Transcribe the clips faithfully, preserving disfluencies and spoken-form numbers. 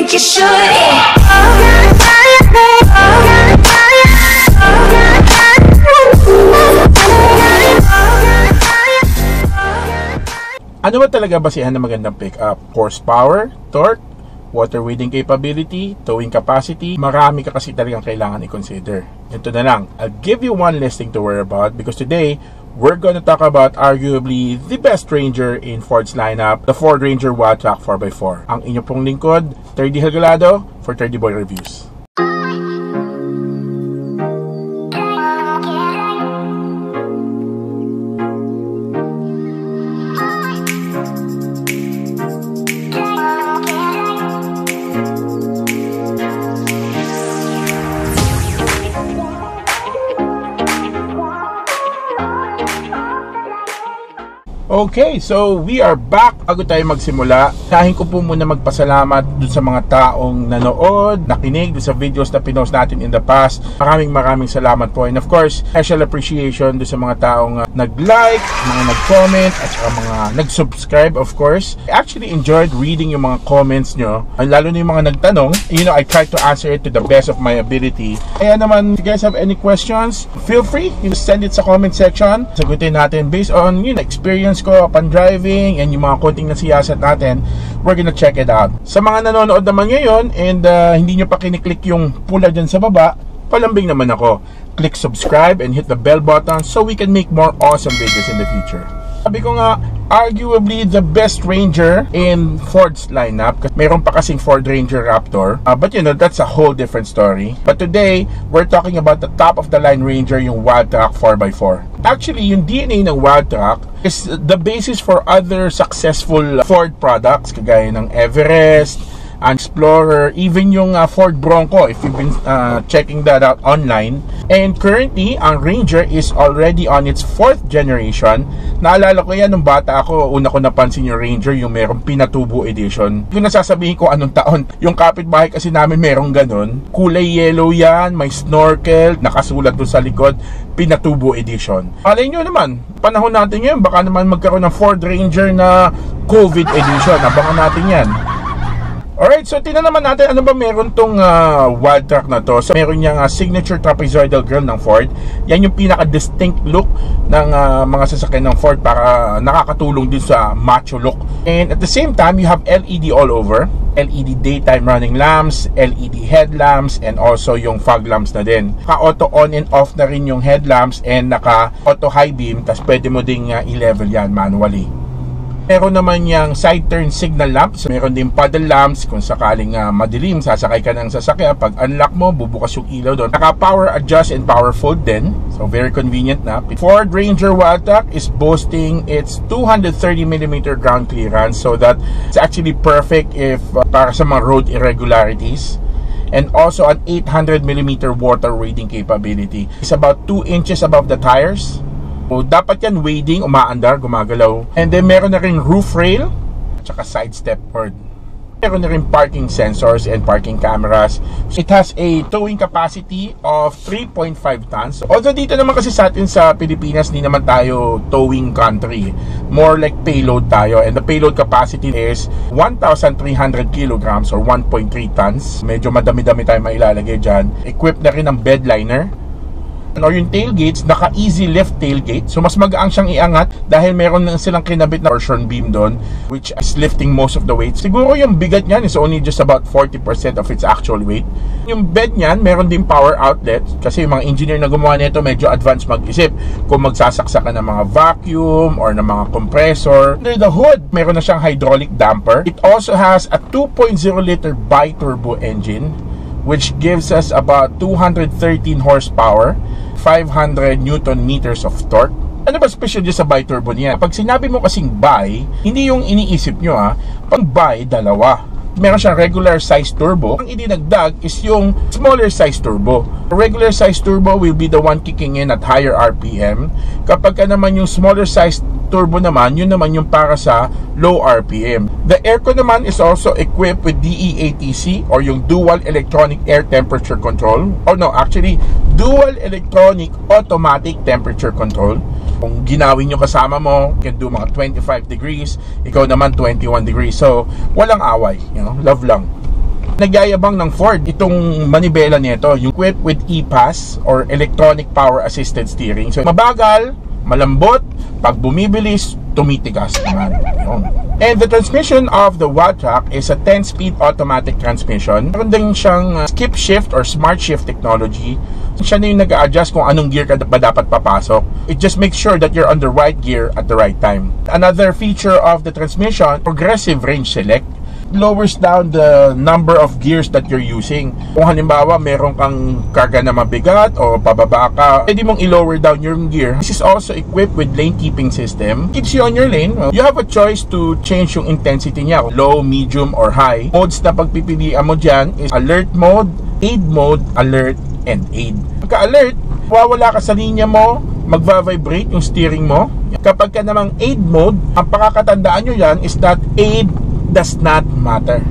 think you should, yeah. Ano ba talaga basihan ng magandang pickup? Horsepower, torque, water wading capability, towing capacity. Marami ka kasi talagang kailangan i-consider. Ito na lang, I'll give you one listing to worry about because today, we're gonna talk about arguably the best Ranger in Ford's lineup, the Ford Ranger Wildtrak four by four. Ang inyo pong lingkod, thirty Helgalado for thirty Boy Reviews. Okay, so we are back. Bago tayo magsimula, kahin ko po muna magpasalamat dun sa mga taong nanood, nakinig dun sa videos na pinost natin in the past. Maraming maraming salamat po. And of course, special appreciation dun sa mga taong uh, nag-like, mga nag-comment, at saka mga nag-subscribe, of course. I actually enjoyed reading yung mga comments nyo, lalo na yung mga nagtanong. You know, I tried to answer it to the best of my ability. Kaya naman, if you guys have any questions, feel free, you send it sa comment section. Sagutin natin based on, you know, experience ko upon driving and yung mga konting nasiyasat natin. We're gonna check it out. Sa mga nanonood naman ngayon and uh, hindi nyo pa kiniklik yung pula dyan sa baba, palambing naman ako. Click subscribe and hit the bell button so we can make more awesome videos in the future. Sabi ko nga, arguably the best Ranger in Ford's lineup. Meron pa kasing Ford Ranger Raptor. Uh, but you know, that's a whole different story. But today, we're talking about the top of the line Ranger, yung Wildtrak four by four. Actually, yung D N A ng Wildtrak is the basis for other successful Ford products, kagaya ng Everest, Explorer, even yung uh, Ford Bronco, if you've been uh, checking that out online. And currently, ang Ranger is already on its fourth generation. Naalala ko yan nung bata ako, una ko napansin yung Ranger, yung merong pinatubo edition. Yung nasasabihin ko anong taon, yung kapitbahay kasi namin merong ganun. Kulay yellow yan, may snorkel, nakasulat doon sa likod, pinatubo edition. Alay nyo naman, panahon natin ngayon, baka naman magkaroon ng Ford Ranger na COVID edition. Abangan natin yan. Alright, so tingnan naman natin ano ba meron tong uh, Wildtrak na to. So meron niyang uh, signature trapezoidal grille ng Ford. Yan yung pinaka-distinct look ng uh, mga sasakyan ng Ford para uh, nakakatulong din sa macho look. And at the same time, you have L E D all over. L E D daytime running lamps, L E D headlamps, and also yung fog lamps na din. Naka-auto on and off na rin yung headlamps and naka-auto high beam. Tas pwede mo ding uh, i-level yan manually. Meron naman yung side turn signal lamps. Meron din paddle lamps kung sakaling uh, madilim, sasakay ka ng sasakyan. Pag unlock mo, bubukas yung ilaw doon. Naka power adjust and power fold din. So very convenient na. Ford Ranger Wildtrak is boasting its two hundred thirty millimeter ground clearance. So that it's actually perfect if uh, para sa mga road irregularities. And also an eight hundred millimeter water wading capability. It's about two inches above the tires. So, dapat yan wading, umaandar, gumagalaw. And then meron na rin roof rail tsaka side step board. Meron na rin parking sensors and parking cameras. It has a towing capacity of three point five tons. Although dito naman kasi sa atin sa Pilipinas, di naman tayo towing country. More like payload tayo. And the payload capacity is one thousand three hundred kilograms or one point three tons. Medyo madami-dami tayo mailalagay dyan. Equipped na rin ng bed liner. Or yung tailgates, naka easy lift tailgate. So mas magaang siyang iangat dahil meron na silang kinabit na torsion beam doon, which is lifting most of the weight. Siguro yung bigat niyan is only just about forty percent of its actual weight. Yung bed niyan, meron din power outlet kasi yung mga engineer na gumawa nito medyo advanced mag-isip kung magsasaksa ka ng mga vacuum or ng mga compressor. Under the hood, meron na siyang hydraulic damper. It also has a two point oh liter bi-turbo engine, which gives us about two hundred thirteen horsepower, five hundred newton meters of torque. Ano ba special dyan sa bi-turbo niya? Pag sinabi mo kasing bi, hindi yung iniisip nyo ha. Pag bi, dalawa. Meron siyang regular size turbo. Ang idinagdag is yung smaller size turbo. The regular size turbo will be the one kicking in at higher R P M. Kapag ka naman yung smaller size turbo naman, yun naman yung para sa low R P M. The aircon naman is also equipped with D E A T C or yung dual electronic air temperature control. Oh no, actually dual electronic automatic temperature control. Kung ginawin nyo kasama mo, you can do mga twenty-five degrees, ikaw naman twenty-one degrees. So, walang away, you know, love lang. Nagyayabang ng Ford itong manibela nito, yung equipped with E P A S or Electronic Power Assisted Steering. So mabagal, malambot, pag bumibilis, tumitigas naman. Yun. And the transmission of the Wildtrak is a ten speed automatic transmission. Meron din siyang uh, skip shift or smart shift technology. Siya na yung nag-a-adjust kung anong gear ka ba dapat papasok. It just makes sure that you're on the right gear at the right time. Another feature of the transmission, progressive range select. Lowers down the number of gears that you're using. Kung halimbawa meron kang karga na mabigat o pababa ka, pwede mong i-lower down yung gear. This is also equipped with lane keeping system. Keeps you on your lane. You have a choice to change yung intensity niya, low, medium, or high. Modes na pagpipilian mo dyan is alert mode, aid mode, alert, and aid. Pagka-alert, wawala ka sa linya mo, magva-vibrate yung steering mo. Kapag ka namang aid mode, ang pakakatandaan nyo yan is that aid does not matter.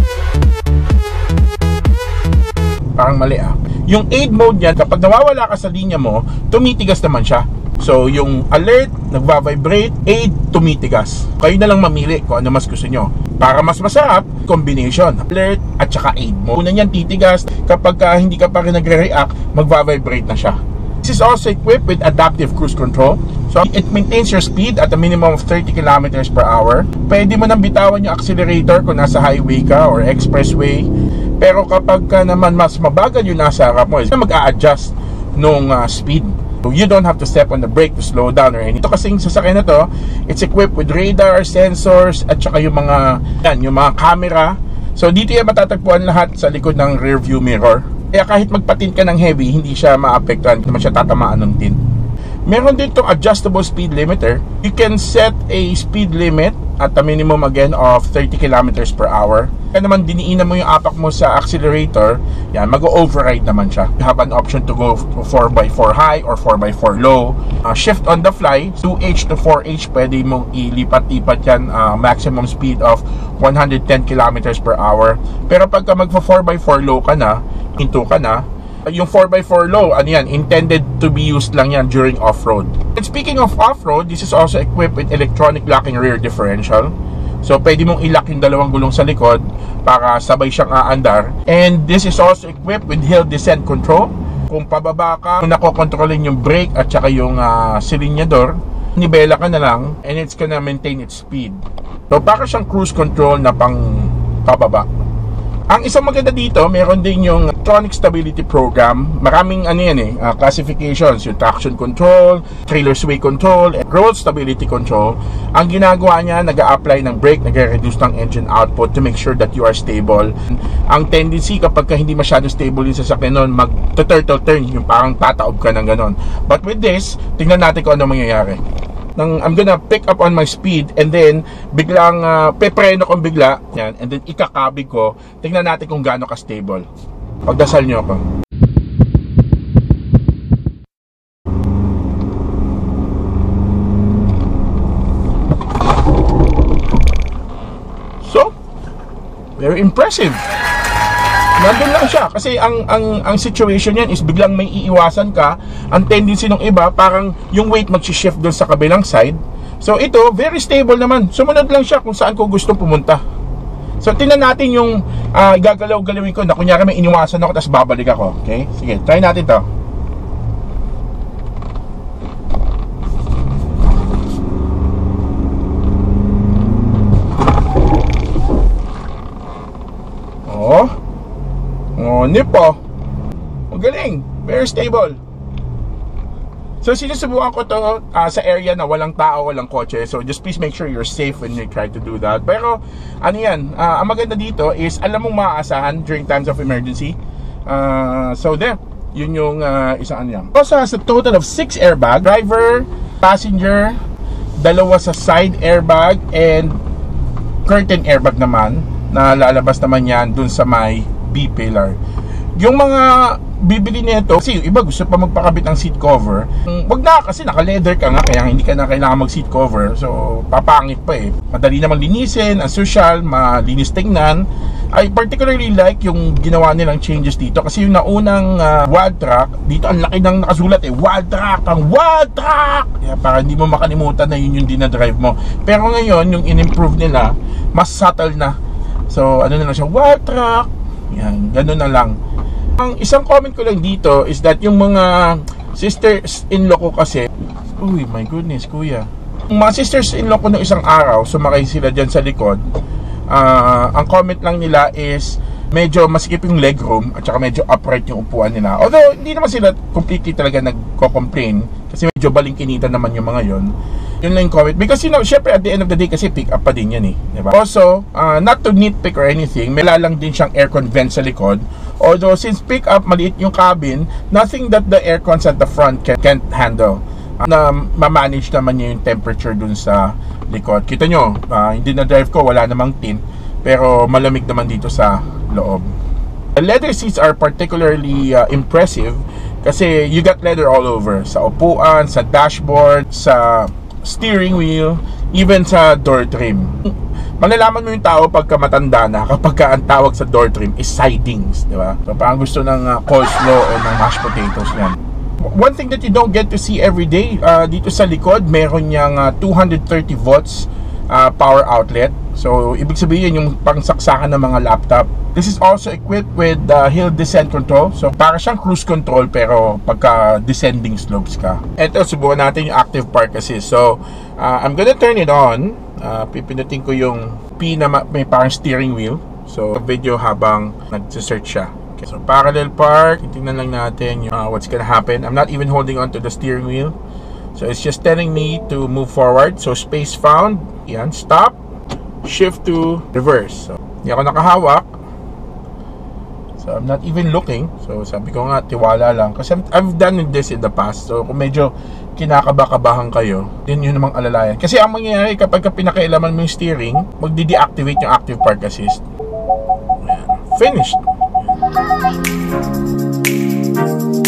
Parang mali ah. Yung aid mode yan, kapag nawawala ka sa linya mo, tumitigas naman siya. So yung alert, nagva-vibrate, aid, tumitigas. Kayo na lang mamili kung ano mas gusto nyo. Para mas masarap, combination, alert at saka aid mode. Una niyan titigas, kapag ka hindi ka pa rin nagre-react, magva-vibrate na siya. This is also equipped with adaptive cruise control. So it maintains your speed at a minimum of thirty kilometers per hour. Pwede mo nang bitawan yung accelerator kung nasa highway ka or expressway. Pero kapag ka naman mas mabagal yung nasa harap mo, mag-a-adjust nung uh, speed. So you don't have to step on the brake to slow down or anything. Ito kasing sasakyan na to, it's equipped with radar, sensors, at saka yung mga, yan, yung mga camera. So dito yan matatagpuan lahat sa likod ng rear view mirror. Kaya kahit magpatin ka ng heavy, hindi siya maapektuhan, hindi naman siya tatamaan ng tint. Meron din itong adjustable speed limiter. You can set a speed limit at a minimum again of thirty kilometers per hour. Kaya naman diniinan mo yung apak mo sa accelerator, yan, mag-override naman siya. You have an option to go four by four high or four by four low. Uh, shift on the fly, two H to four H, pwede mong ilipat-lipat yan, uh, maximum speed of one hundred ten kilometers per hour. Pero pagka mag-four by four low ka na, into ka na, yung four by four low, ano yan, intended to be used lang yan during off-road. And speaking of off-road, this is also equipped with electronic locking rear differential. So pwede mong i-lock yung dalawang gulong sa likod para sabay siyang aandar. And this is also equipped with hill descent control. Kung pababa ka, kung nakokontrolin yung brake at saka yung uh, silinyador, nibela ka na lang and it's gonna maintain its speed. So para siyang cruise control na pang pababa. Ang isang maganda dito, meron din yung electronic stability program. Maraming ano yan eh, uh, classifications, yung traction control, trailer sway control, and road stability control. Ang ginagawa niya, nag-a-apply ng brake, nag-reduce ng engine output to make sure that you are stable. Ang tendency kapag ka hindi masyado stable yung sasakyan nun, mag-turtle turn, yung parang tataob ka ng ganon. But with this, tingnan natin kung ano mangyayari. Nang I'm gonna pick up on my speed and then biglang uh, pepreno kong bigla yan, and then ikakabig ko. Tingnan natin kung gaano ka stable. Pagdasal nyo ako. So very impressive. Nandun lang siya kasi ang ang ang situation niyan is biglang may iiwasan ka. Ang tendency ng iba parang yung weight mag-shift doon sa kabilang side. So ito very stable naman. Sumunod lang siya kung saan ko gusto pumunta. So tingnan natin yung uh, gagalaw-galawin ko na kunyari may iniwasan ako tapos babalik ako. Okay? Sige, try natin to. Oh. Oh, nipo. Magaling. Very stable. So, sinusubukan ko to uh, sa area na walang tao, walang kotse. So, just please make sure you're safe when you try to do that. Pero, ano yan, uh, ang maganda dito is, alam mong maaasahan during times of emergency. Uh, so, there. Yun yung uh, isang ano yan. Also, has a total of six airbag. Driver, passenger, dalawa sa side airbag, and curtain airbag naman. Na lalabas naman yan dun sa may B-pillar. Yung mga bibili nito, kasi yung iba gusto pa magpakabit ng seat cover. Wag na kasi naka-leather ka nga, kaya hindi ka na kailangan mag-seat cover. So, papangit pa eh. Madali namang linisin, ang social, malinis tingnan. I particularly like yung ginawa nilang changes dito kasi yung naunang uh, Wildtrak, dito ang laki ng nakasulat eh, Wildtrak, ang Wildtrak! Kaya para hindi mo makalimutan na yun yung dinadrive mo. Pero ngayon, yung in-improve nila, mas subtle na. So, ano na lang siya, Wildtrak. Yan, ganun na lang. Ang isang comment ko lang dito is that yung mga sisters-in-law ko kasi, uy, my goodness, kuya. Yung mga sisters-in-law ko nung isang araw, sumakay sila dyan sa likod, uh, ang comment lang nila is, medyo masikip yung legroom at saka medyo upright yung upuan nila. Although, hindi naman sila completely talaga nagko-complain kasi medyo balingkinitan naman yung mga yon. Yun lang yung comment. Because, you know, syempre at the end of the day kasi pick up pa din yan eh. Diba? Also, uh, not to nitpick or anything, may lang din siyang aircon vent sa likod. Although, since pick up, maliit yung cabin, nothing that the aircons at the front can, can't handle. Uh, na ma-manage naman niya yung temperature dun sa likod. Kita nyo, uh, hindi na drive ko, wala namang tint. Pero malamig naman dito sa loob. The leather seats are particularly uh, impressive kasi you got leather all over. Sa upuan, sa dashboard, sa steering wheel, even sa door trim. Malalaman mo yung tao pagka matanda na kapag ka ang tawag sa door trim is sidings, di ba? So, parang gusto ng uh, coleslaw o ng mashed potatoes yan. One thing that you don't get to see every day, uh, dito sa likod, meron niyang uh, two hundred thirty volts uh, power outlet. So, ibig sabihin yung pangsaksakan ng mga laptop. This is also equipped with uh, hill descent control. So, para siyang cruise control pero pagka descending slopes ka. Ito, subukan natin yung active park assist. So, uh, I'm gonna turn it on. Uh, pipindutin ko yung P na may parang steering wheel. So, video habang nag-search siya. Okay, so, parallel park. Tingnan lang natin yung, uh, what's gonna happen. I'm not even holding on to the steering wheel. So, it's just telling me to move forward. So, space found. Yan, stop. Shift to reverse. So, hindi ako nakahawak. So, I'm not even looking. So, sabi ko nga, tiwala lang. Kasi I've done this in the past. So, kung medyo kinakaba-kabahan kayo, yun yun namang alalayan. Kasi ang mangyayari kapag ka pinakailaman mo yung steering, magdi-deactivate yung active park assist. Ayan. Finished. Ayan.